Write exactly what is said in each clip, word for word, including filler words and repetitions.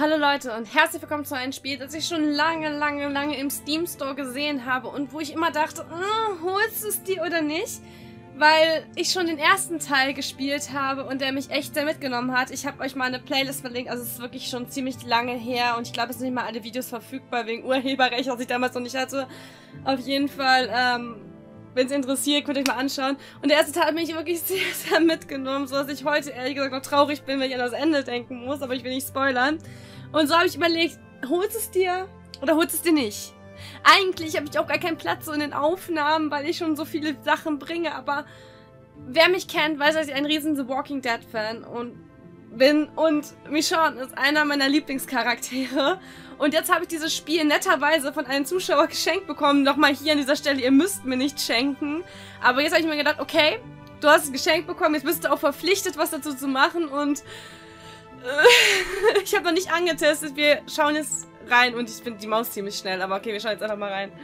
Hallo Leute und herzlich willkommen zu einem Spiel, das ich schon lange, lange, lange im Steam Store gesehen habe und wo ich immer dachte, äh, holst du es dir oder nicht? Weil ich schon den ersten Teil gespielt habe und der mich echt sehr mitgenommen hat. Ich habe euch mal eine Playlist verlinkt, also es ist wirklich schon ziemlich lange her und ich glaube, es sind nicht mal alle Videos verfügbar wegen Urheberrecht, was ich damals noch nicht hatte. Auf jeden Fall, ähm... wenn es interessiert, könnt ihr euch mal anschauen. Und der erste Teil hat mich wirklich sehr, sehr mitgenommen, so dass ich heute ehrlich gesagt noch traurig bin, wenn ich an das Ende denken muss, aber ich will nicht spoilern. Und so habe ich überlegt, holst es dir oder holst es dir nicht? Eigentlich habe ich auch gar keinen Platz so in den Aufnahmen, weil ich schon so viele Sachen bringe, aber wer mich kennt, weiß, dass ich ein riesen The Walking Dead Fan und bin und Michonne ist einer meiner Lieblingscharaktere. Und jetzt habe ich dieses Spiel netterweise von einem Zuschauer geschenkt bekommen. Nochmal hier an dieser Stelle, ihr müsst mir nicht schenken. Aber jetzt habe ich mir gedacht, okay, du hast es geschenkt bekommen, jetzt bist du auch verpflichtet, was dazu zu machen. Und äh, ich habe noch nicht angetestet. Wir schauen jetzt rein und ich finde die Maus ziemlich schnell. Aber okay, wir schauen jetzt einfach mal rein.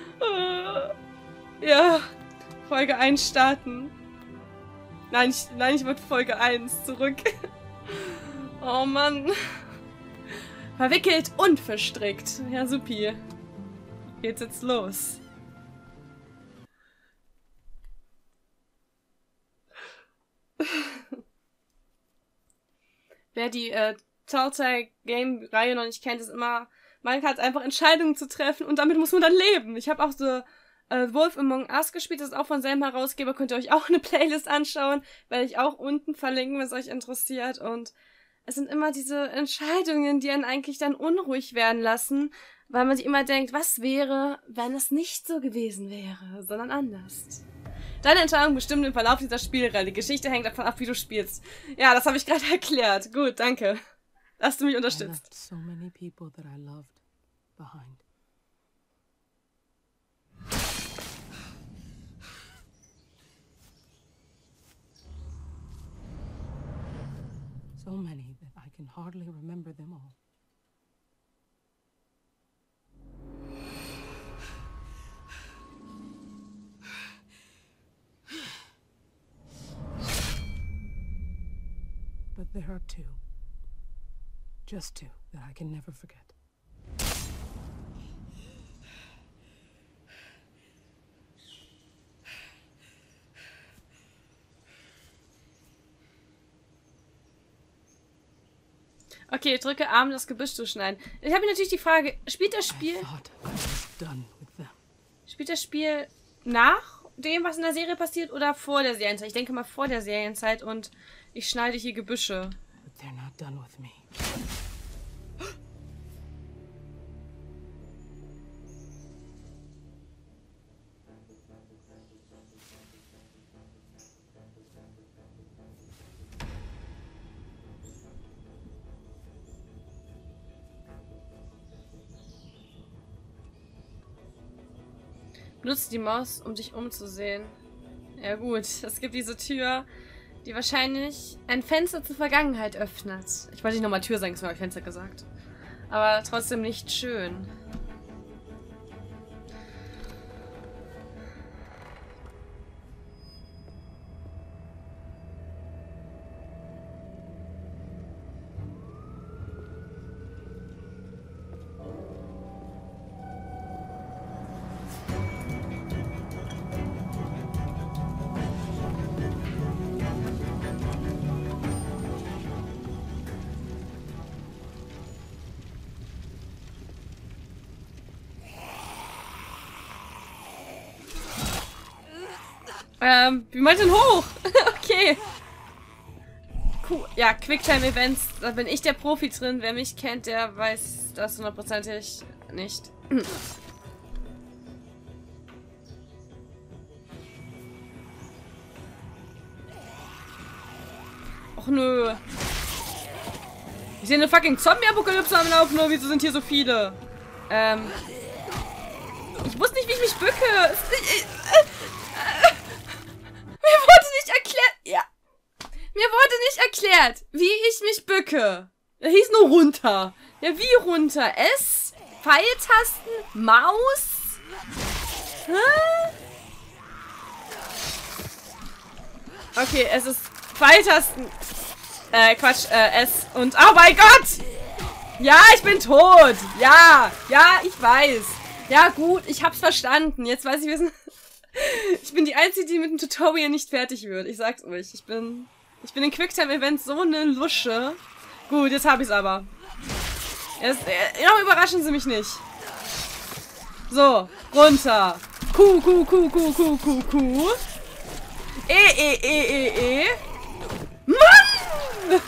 Äh, ja, Folge eins starten. Nein, ich, nein, ich wollte Folge eins zurück. Oh Mann. Verwickelt und verstrickt. Ja, supi. Geht's jetzt los. Wer die äh, Telltale Game-Reihe noch nicht kennt, ist immer, man hat einfach Entscheidungen zu treffen und damit muss man dann leben. Ich habe auch so äh, Wolf Among Us gespielt, das ist auch von selben Herausgeber. Könnt ihr euch auch eine Playlist anschauen, werde ich auch unten verlinken, wenn es euch interessiert. Und es sind immer diese Entscheidungen, die einen eigentlich dann unruhig werden lassen, weil man sich immer denkt, was wäre, wenn es nicht so gewesen wäre, sondern anders. Deine Entscheidung bestimmt den Verlauf dieser Spielreihe. Die Geschichte hängt davon ab, wie du spielst. Ja, das habe ich gerade erklärt. Gut, danke, dass du mich unterstützt. So many people that I loved behind. So many that I can hardly remember them all. But there are two. Just two that I can never forget. Okay, drücke A, um das Gebüsch zu schneiden. Ich habe natürlich die Frage, spielt das Spiel... Spielt das Spiel nach dem, was in der Serie passiert, oder vor der Serienzeit? Ich denke mal vor der Serienzeit und ich schneide hier Gebüsche. But they're not done with me. Nutze die Maus, um dich umzusehen. Ja gut, es gibt diese Tür, die wahrscheinlich ein Fenster zur Vergangenheit öffnet. Ich wollte nicht nochmal Tür sagen, deswegen habe ich Fenster gesagt. Aber trotzdem nicht schön. Ähm, wie meint denn hoch? Okay. Cool. Ja, Quicktime-Events, da bin ich der Profi drin. Wer mich kennt, der weiß das hundertprozentig nicht. Och nö. Ich sehe eine fucking Zombie-Apokalypse am Laufen, nur wieso sind hier so viele? Ähm. Ich wusste nicht, wie ich mich bücke. Mir wurde nicht erklärt. Ja. Mir wurde nicht erklärt, wie ich mich bücke. Er hieß nur runter. Ja, wie runter? S? Pfeiltasten? Maus? Hä? Okay, es ist Pfeiltasten. Äh, Quatsch, äh, S und... Oh mein Gott! Ja, ich bin tot. Ja, ja, ich weiß. Ja, gut, ich hab's verstanden. Jetzt weiß ich, wir sind... Ich bin die Einzige, die mit dem Tutorial nicht fertig wird. Ich sag's euch. Ich bin... Ich bin in Quicktime-Events so eine Lusche. Gut, jetzt hab ich's aber. Jetzt, äh, noch überraschen sie mich nicht. So, runter. Kuh, Kuh, Kuh, Kuh, Kuh, Kuh, Kuh. E, E, E, E, E. Mann!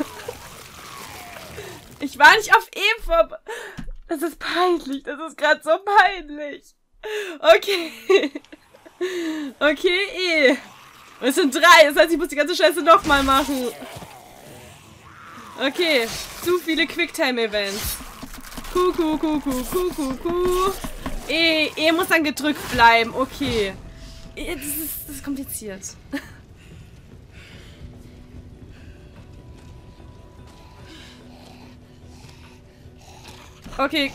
Ich war nicht auf E vorbei. Das ist peinlich. Das ist gerade so peinlich. Okay. Okay, E. Es sind drei. Das heißt, ich muss die ganze Scheiße nochmal machen. Okay. Zu viele Quicktime-Events. Kuh, Kuh, Kuh, Kuh, Kuh, Kuh, Kuh. E. E muss dann gedrückt bleiben. Okay. E, das ist, das ist kompliziert. Okay.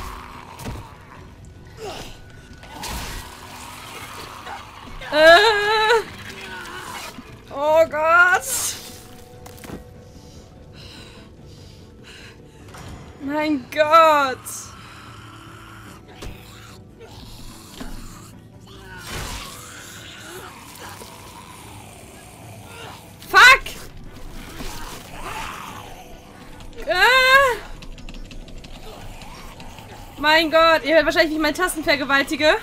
Äh. Oh Gott. Mein Gott. Fuck. Äh. Mein Gott, ihr werdet wahrscheinlich nicht meine Tasten vergewaltige.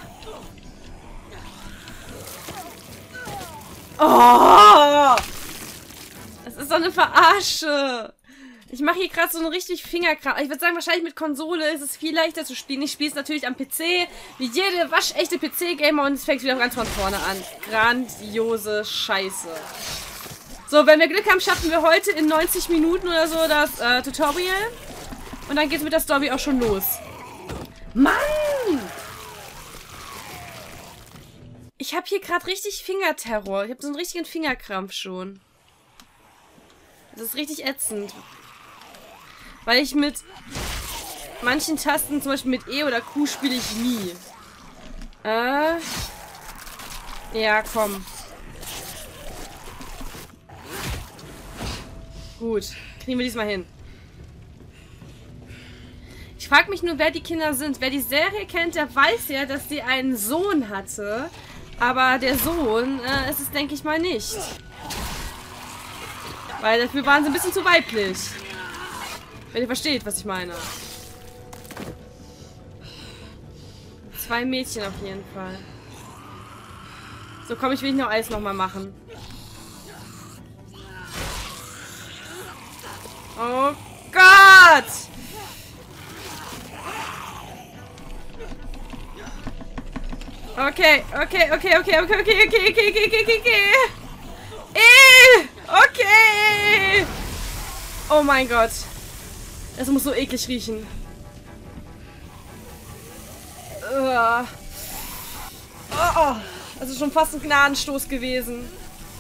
Oh! Das ist doch eine Verarsche. Ich mache hier gerade so einen richtig Fingerkram. Ich würde sagen, wahrscheinlich mit Konsole ist es viel leichter zu spielen. Ich spiele es natürlich am P C, wie jede waschechte P C-Gamer, und es fängt wieder ganz von vorne an. Grandiose Scheiße. So, wenn wir Glück haben, schaffen wir heute in neunzig Minuten oder so das äh, Tutorial. Und dann geht es mit der Story auch schon los. Mann! Ich habe hier gerade richtig Fingerterror. Ich habe so einen richtigen Fingerkrampf schon. Das ist richtig ätzend. Weil ich mit manchen Tasten, zum Beispiel mit E oder Q, spiele ich nie. Äh. Ja, komm. Gut. Kriegen wir diesmal hin. Ich frage mich nur, wer die Kinder sind. Wer die Serie kennt, der weiß ja, dass sie einen Sohn hatte. Aber der Sohn äh, ist es, denke ich mal, nicht. Weil dafür waren sie ein bisschen zu weiblich. Wenn ihr versteht, was ich meine. Zwei Mädchen auf jeden Fall. So, komm, ich will noch Eis nochmal machen. Oh Gott! Okay, okay, okay, okay, okay, okay, okay, okay, okay, okay, okay, okay. Eh, okay. Oh mein Gott. Es muss so eklig riechen. Uh. Oh, oh. Das ist schon fast ein Gnadenstoß gewesen.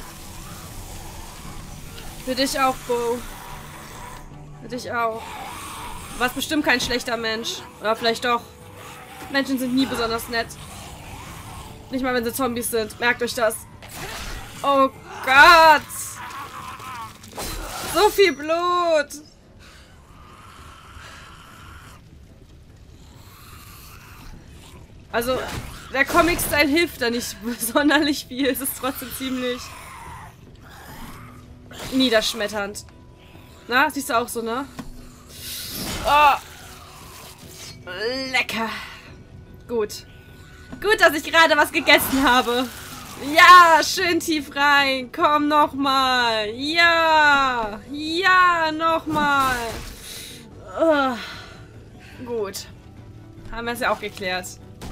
Für dich auch, Bo. Für dich auch. Du warst bestimmt kein schlechter Mensch. Oder vielleicht doch. Menschen sind nie besonders nett. Nicht mal, wenn sie Zombies sind. Merkt euch das. Oh Gott. So viel Blut. Also, der Comic-Style hilft da nicht sonderlich viel. Es ist trotzdem ziemlich niederschmetternd. Na, siehst du auch so, ne? Oh. Lecker. Gut. Gut, dass ich gerade was gegessen habe. Ja, schön tief rein. Komm nochmal. Ja. Ja, nochmal. Uh. Gut. Haben wir es ja auch geklärt.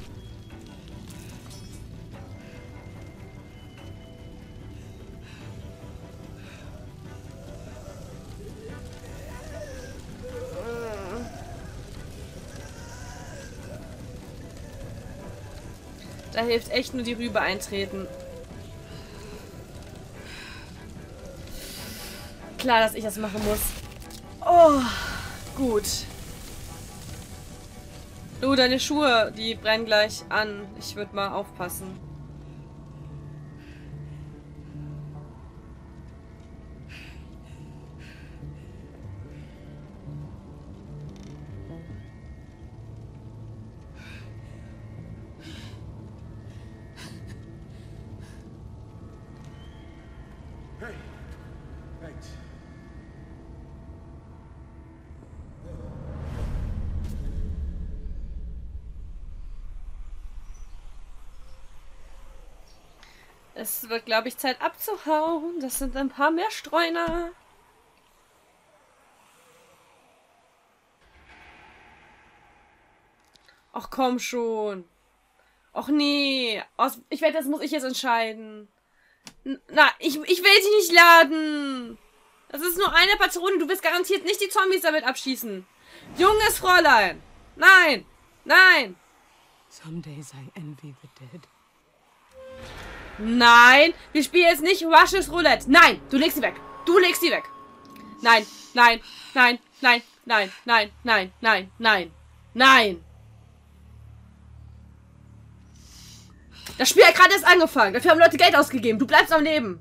Da hilft echt nur die Rübe eintreten. Klar, dass ich das machen muss. Oh, gut. Du, deine Schuhe, die brennen gleich an. Ich würde mal aufpassen. Es wird, glaube ich, Zeit abzuhauen. Das sind ein paar mehr Streuner. Ach komm schon. Ach nee. Aus, ich werde, das muss ich jetzt entscheiden. Na, ich, ich will dich nicht laden. Das ist nur eine Patrone. Du wirst garantiert nicht die Zombies damit abschießen. Junges Fräulein. Nein. Nein. Some days I envy the dead. Nein. Wir spielen jetzt nicht Russian Roulette. Nein. Du legst sie weg. Du legst sie weg. Nein. Nein. Nein. Nein. Nein. Nein. Nein. Nein. Nein. Nein. Das Spiel hat gerade erst angefangen. Dafür haben Leute Geld ausgegeben. Du bleibst am Leben.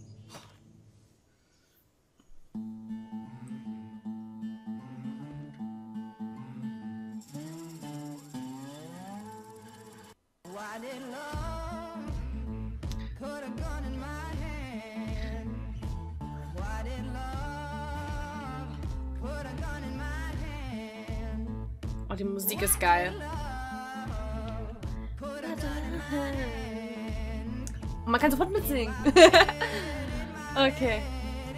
Oh, die Musik ist geil. Und man kann sofort mitsingen. Okay.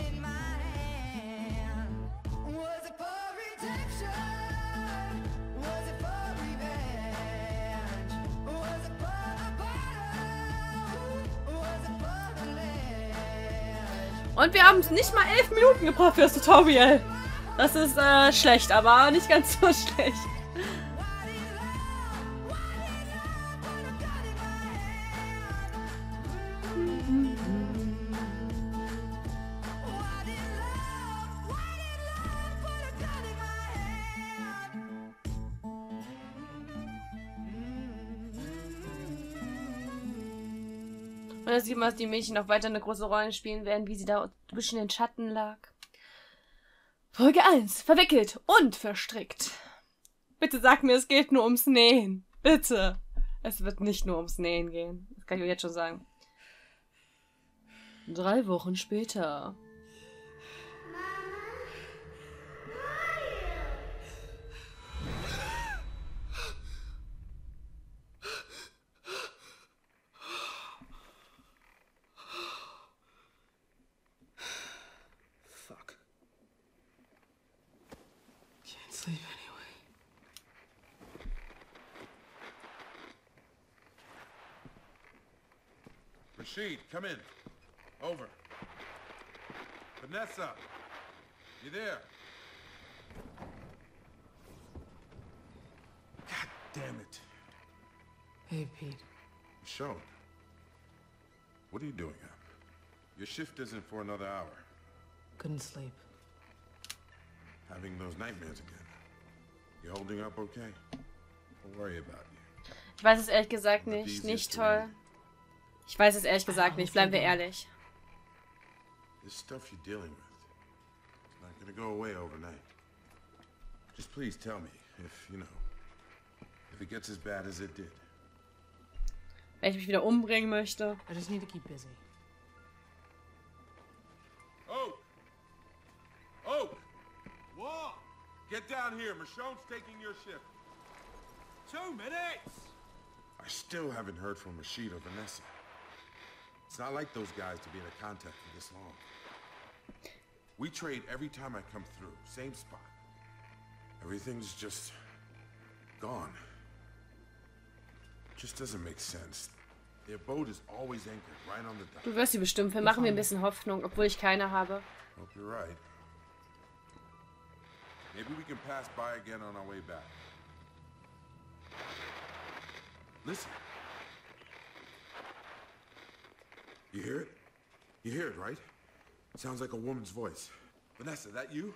Und wir haben es nicht mal elf Minuten gebraucht für das Tutorial. Das ist äh, schlecht, aber nicht ganz so schlecht. Und da sieht man, dass die Mädchen noch weiter eine große Rolle spielen werden, wie sie da zwischen den Schatten lag. Folge eins. Verwickelt und verstrickt. Bitte sag mir, es geht nur ums Nähen. Bitte. Es wird nicht nur ums Nähen gehen. Das kann ich euch jetzt schon sagen. Drei Wochen später. Sleep anyway. Rashid, come in. Over. Vanessa, you there? God damn it. Hey, Pete. Michonne, what are you doing up? Your shift isn't for another hour. Couldn't sleep. Having those nightmares again. You holding up okay? Don't worry about you. Ich weiß es ehrlich gesagt nicht. Nicht toll. Ich weiß es ehrlich gesagt nicht. Bleiben wir ehrlich. This stuff you're dealing with, it's not gonna go away overnight. Just please tell me if, you know, if it gets as bad as it did. Wenn ich mich wieder umbringen möchte. I just need to keep busy. Oh! Oh! Whoa! Get down here. Michonne's taking your shift. Two minutes! I still haven't heard from Rashid or Vanessa. It's not like those guys to be in a contact for this long. We trade every time I come through. Same spot. Everything's just gone. Just doesn't make sense. Their boat is always anchored right on the dock. Du wirst sie bestimmt. Wir machen mir ein bisschen Hoffnung, obwohl ich keine habe. Hope you're right. Maybe we can pass by again on our way back. Listen. You hear it? You hear it, right? Sounds like a woman's voice. Vanessa, that you?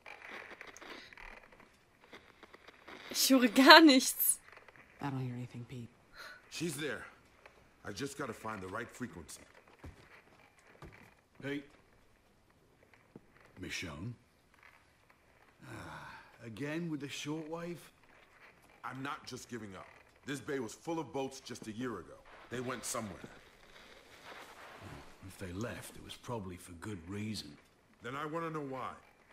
Ich höre gar nichts. I don't hear anything, Pete. She's there. I just gotta find the right frequency. Pete? Michonne? Ah, again with the shortwave? I'm not just giving up. This bay was full of boats just a year ago. They went somewhere. If they left, it was probably for good reason. Then I want to know why.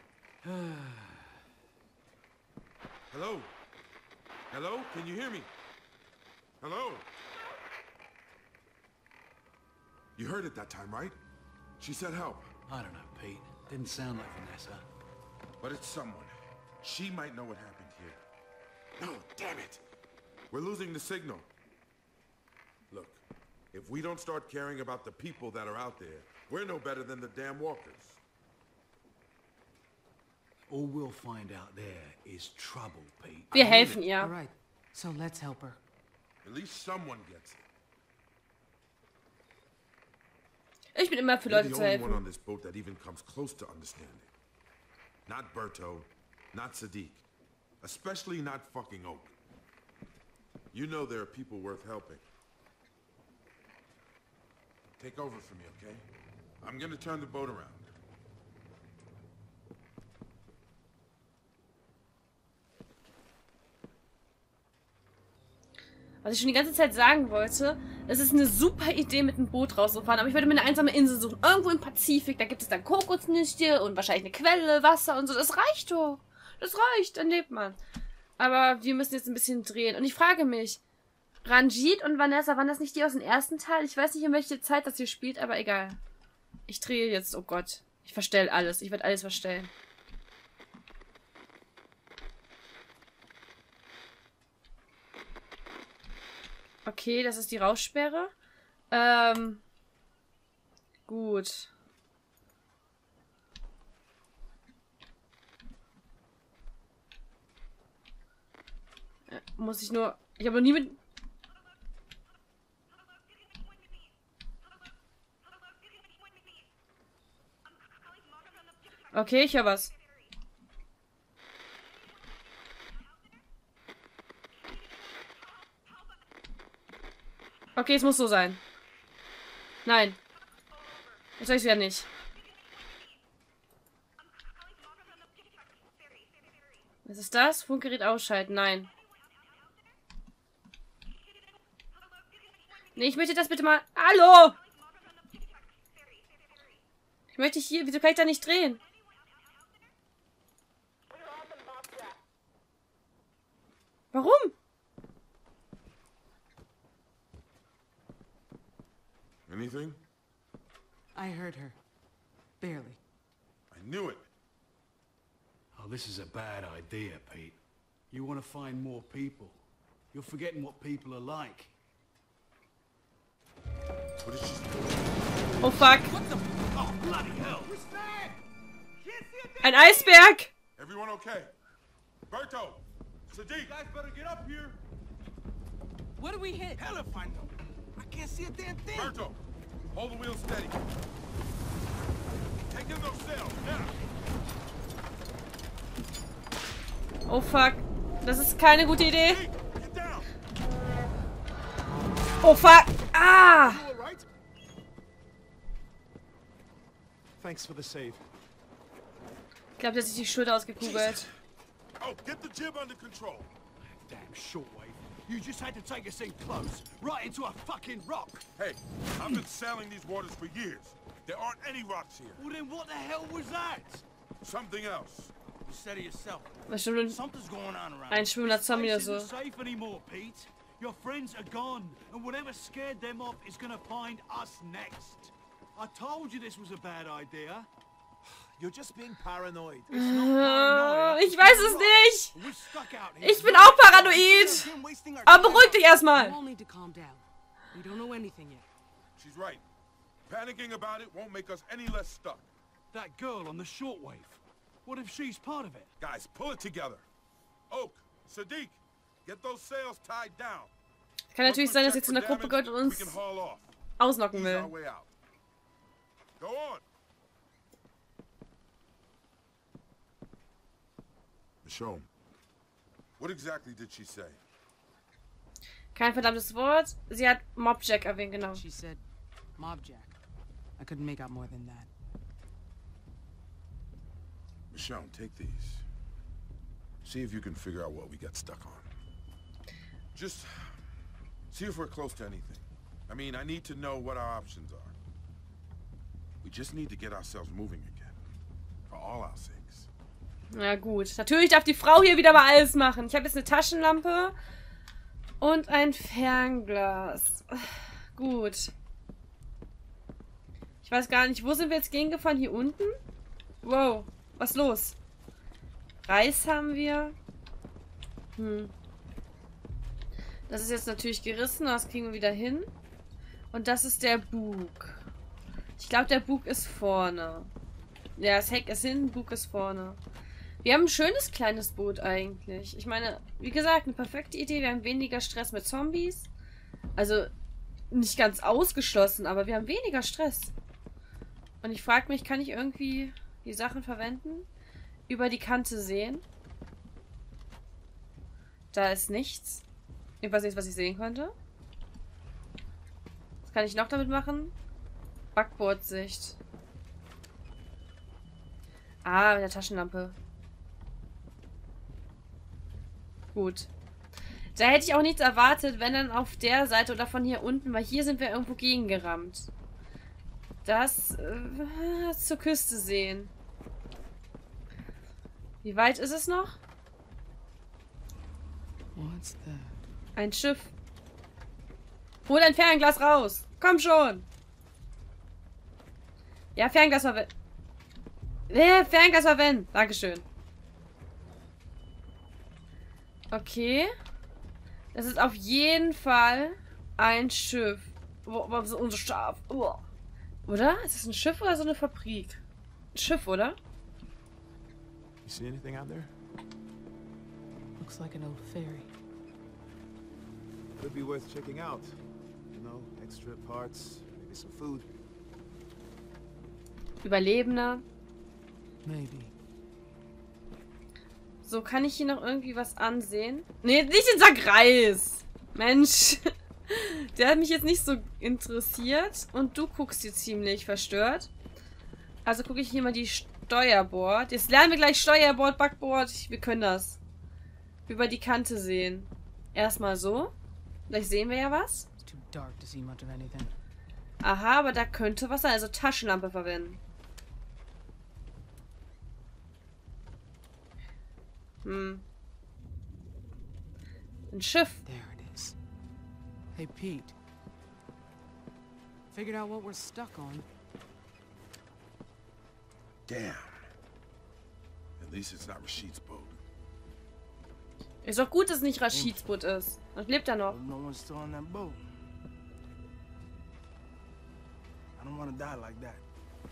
Hello? Hello? Can you hear me? Hello? You heard it that time, right? She said help. I don't know, Pete. Didn't sound like Vanessa. But it's someone. She might know what happened here. No, damn it! We're losing the signal. Look, if we don't start caring about the people that are out there, we're no better than the damn walkers. All we'll find out there is trouble, Pete. Wir helfen All ihr. right, so let's help her. At least someone gets it. Ich bin immer für You're Leute the zu only one helfen. on this boat that even comes close to understanding. Not Berto, not Sadiq, especially not fucking Oak. You know there are people worth helping. Take over for me, okay? I'm gonna turn the boat around. Was ich schon die ganze Zeit sagen wollte, es ist eine super Idee, mit einem Boot rauszufahren, aber ich würde mir eine einsame Insel suchen. Irgendwo im Pazifik, da gibt es dann Kokosnüsse und wahrscheinlich eine Quelle, Wasser und so. Das reicht doch. Das reicht, dann lebt man. Aber wir müssen jetzt ein bisschen drehen. Und ich frage mich, Ranjit und Vanessa, waren das nicht die aus dem ersten Teil? Ich weiß nicht, in welche Zeit das hier spielt, aber egal. Ich drehe jetzt, oh Gott. Ich verstelle alles. Ich werde alles verstellen. Okay, das ist die Raussperre. Ähm. Gut. Äh, muss ich nur... Ich habe noch nie mit... Okay, ich höre was. Okay, es muss so sein. Nein. Jetzt sag ich's ja nicht. Was ist das? Funkgerät ausschalten. Nein. Nee, ich möchte das bitte mal... Hallo! Ich möchte hier... Wieso kann ich da nicht drehen? Warum? Anything? I heard her. Barely. I knew it. Oh, this is a bad idea, Pete. You want to find more people. You're forgetting what people are like. What did she say? Oh, fuck. What the... Oh, bloody hell! Ein Eisberg! Everyone okay? Berto! Sadiq! You guys better get up here. What do we hit? Hell if I know. I can't see a damn thing. Berto! Hold the wheel steady. Take in those sails, now! Oh, fuck. Das ist keine gute Idee. Sadiq, get down! Oh, fuck. Ah! You all right? Thanks for the save. Ich glaube, der hat sich die Schulter ausgekugelt. Oh, get the jib under control. Damn shortwave. You just had to take us in close, right into a fucking rock. Hey, I've been sailing these waters for years. There aren't any rocks here. Well then what the hell was that? Something else. You said it yourself. Bestimmt Something's going on around. ein schwimmender This Zombie oder place so. isn't safe anymore, Pete. Your friends are gone, and whatever scared them off is gonna find us next. I told you this was a bad idea. You're just being paranoid. It's not paranoia. Ich weiß es nicht. We're stuck out here. Ich bin auch paranoid. Aber beruhig dich erstmal. You all need to calm down. We don't know anything yet. She's right. Panicking about it won't make us any less stuck. That girl on the shortwave. What if she's part of it? Guys, pull it together. Oak, Sadiq, get those sails tied down. Kann natürlich Once sein, we've dass jetzt checked in der for Gruppe damage, gehört und we can uns haul off. ausnocken Ease our will. way out. Go on. Michonne, what exactly did she say? Kein verdammtes Wort. Sie hat Mobjack erwähnt, genau. She said, Mobjack. I couldn't make out more than that. Michonne, take these. See if you can figure out what we got stuck on. Just see if we're close to anything. I mean, I need to know what our options are. We just need to get ourselves moving again. For all our sakes. Na gut. Natürlich darf die Frau hier wieder mal alles machen. Ich habe jetzt eine Taschenlampe und ein Fernglas. Gut. Ich weiß gar nicht, wo sind wir jetzt gegengefahren? Hier unten? Wow, was ist los? Reis haben wir. Hm. Das ist jetzt natürlich gerissen, das kriegen wir wieder hin. Und das ist der Bug. Ich glaube, der Bug ist vorne. Ja, das Heck ist hinten, Bug ist vorne. Wir haben ein schönes kleines Boot eigentlich. Ich meine, wie gesagt, eine perfekte Idee. Wir haben weniger Stress mit Zombies. Also, nicht ganz ausgeschlossen, aber wir haben weniger Stress. Und ich frage mich, kann ich irgendwie die Sachen verwenden? Über die Kante sehen. Da ist nichts. Ich weiß nicht, was ich sehen konnte. Was kann ich noch damit machen? Backbordsicht. Ah, mit der Taschenlampe. Gut. Da hätte ich auch nichts erwartet, wenn dann auf der Seite oder von hier unten, weil hier sind wir irgendwo gegengerammt. Das äh, zur Küste sehen. Wie weit ist es noch? What's that? Ein Schiff. Hol dein Fernglas raus. Komm schon. Ja, Fernglas verwenden. Äh, Fernglas verwenden. Dankeschön. Okay. Das ist auf jeden Fall ein Schiff. Wo, wo so unser Schaf. Uah. Oder? Ist das ein Schiff oder so eine Fabrik? Ein Schiff, oder? You see anything out there? Looks like an old ferry. Could be worth checking out. You know, extra parts, maybe some food. Überlebender. Maybe. So, kann ich hier noch irgendwie was ansehen? Nee, nicht den Sack Reis. Mensch. Der hat mich jetzt nicht so interessiert. Und du guckst hier ziemlich verstört. Also gucke ich hier mal die Steuerbord. Jetzt lernen wir gleich Steuerbord, Backbord. Wir können das. Über die Kante sehen. Erstmal so. Vielleicht sehen wir ja was. It's too dark to see much of anything. Aha, aber da könnte was sein. Also Taschenlampe verwenden. Hm. Ein Schiff. There it is. Hey, Pete. Figured out what we're stuck on. Damn. At least it's not Rashid's boat. Ist doch gut, dass es nicht Rashids Boot ist. Dann lebt er noch. No one's still on that boat. I don't want to die like that.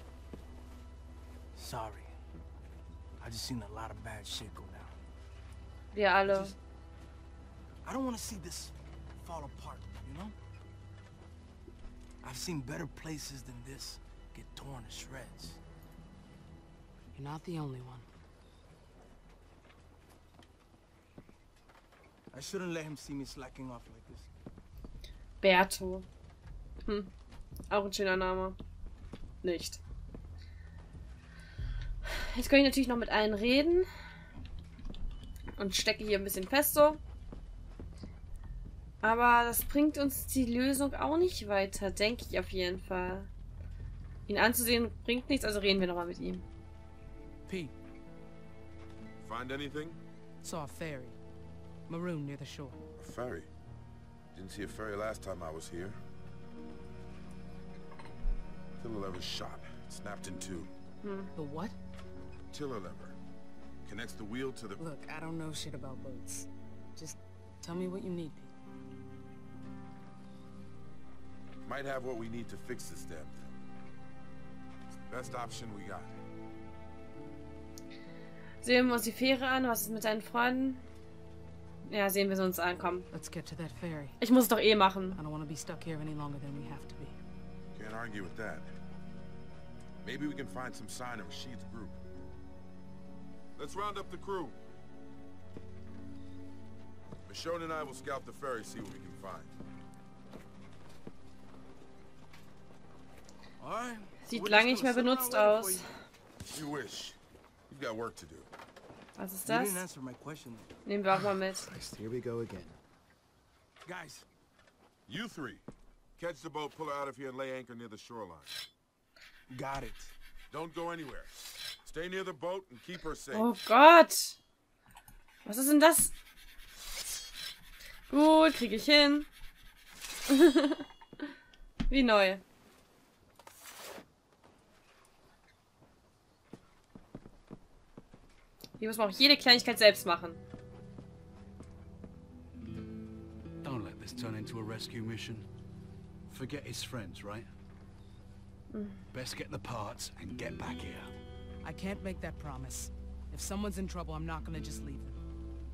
Sorry. I just seen a lot of bad shit go down. Wir alle. Just, I don't want to see this fall apart, you know? I've seen better places than this get torn to shreds. You're not the only one. I shouldn't let him see me slacking off like this. Berto. Hm. Auch ein schöner Name. Nicht. Jetzt kann ich natürlich noch mit allen reden. Und stecke hier ein bisschen fest so. Aber das bringt uns die Lösung auch nicht weiter, denke ich auf jeden Fall. Ihn anzusehen bringt nichts, also reden wir nochmal mit ihm. Pete, Find anything? saw a ferry. Maroon near the shore. A ferry? Didn't see a ferry last time I was here. Tiller lever shot. Snapped in two. The what? Tiller lever. Connects the wheel to the... Look, I don't know shit about boats. Just tell me what you need, Pete. Might have what we need to fix this damn thing. It's the best option we got. Sehen wir uns die Fähre an. Was ist mit deinen Freunden? Ja, sehen wir sie uns an. Komm. Let's get to that ferry. Ich muss es doch eh machen. I don't want to be stuck here any longer than we have to be. Can't argue with that. Maybe we can find some sign of Rashid's group. Let's round up the crew. Michonne and I will scout the ferry, see what we can find. All right. Sieht lange nicht mehr benutzt aus. You wish. You've got work to do. Was ist You das? didn't answer my question. Nehmen wir auch mal mit. Here we go again. Guys, You three. Catch the boat, pull her out of here, and lay anchor near the shoreline. got it. Don't go anywhere. Stay near the boat and keep her safe. Oh Gott. Was ist denn das? Gut, kriege ich hin. Wie neu. Hier muss man auch jede Kleinigkeit selbst machen. Don't let this turn into a rescue mission. Forget his friends, right? Mm. Best get the parts and get back here. I can't make that promise. If someone's in trouble, I'm not gonna just leave them.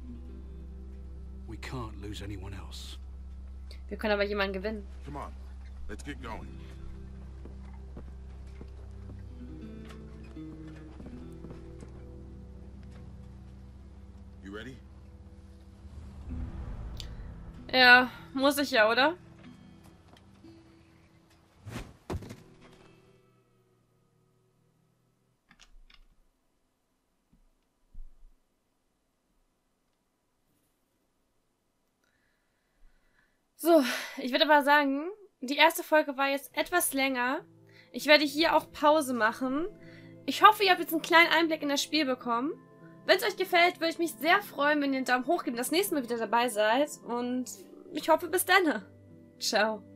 We can't lose anyone else. Wir können aber jemanden gewinnen. Come on, let's get going. You ready? Ja, muss ich ja, oder? So, ich würde aber sagen, die erste Folge war jetzt etwas länger. Ich werde hier auch Pause machen. Ich hoffe, ihr habt jetzt einen kleinen Einblick in das Spiel bekommen. Wenn es euch gefällt, würde ich mich sehr freuen, wenn ihr einen Daumen hoch gebt und das nächste Mal wieder dabei seid. Und ich hoffe, bis dann. Ciao.